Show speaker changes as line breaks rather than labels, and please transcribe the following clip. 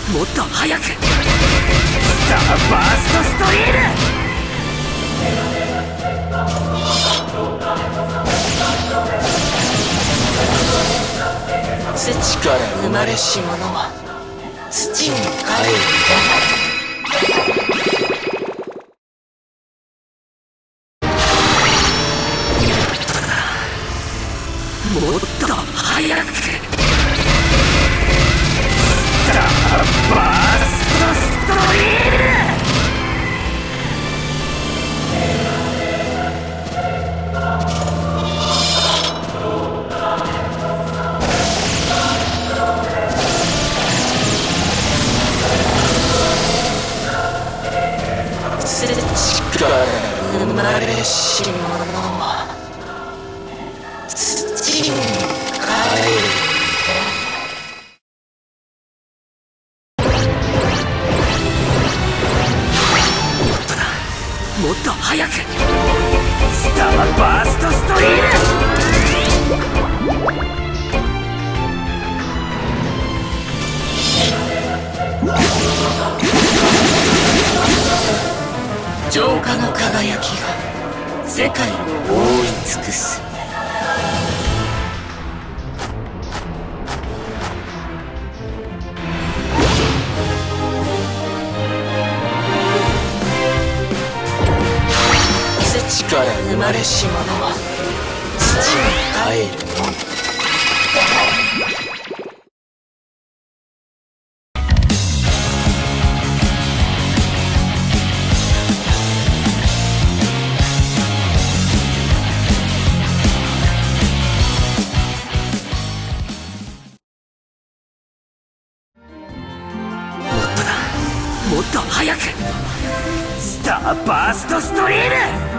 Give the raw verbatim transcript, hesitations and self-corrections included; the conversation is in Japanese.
もっと早く。スターバーストストリーム。土から生まれし者は土に帰る。もっと早く。スターバーストストリーム。土から生まれし者は土に帰る。もっと早く。スターバーストストリーム。浄化の輝きが世界を覆い尽くす。土から生まれし者は土に帰る。もっと早く。スターバーストストリーム。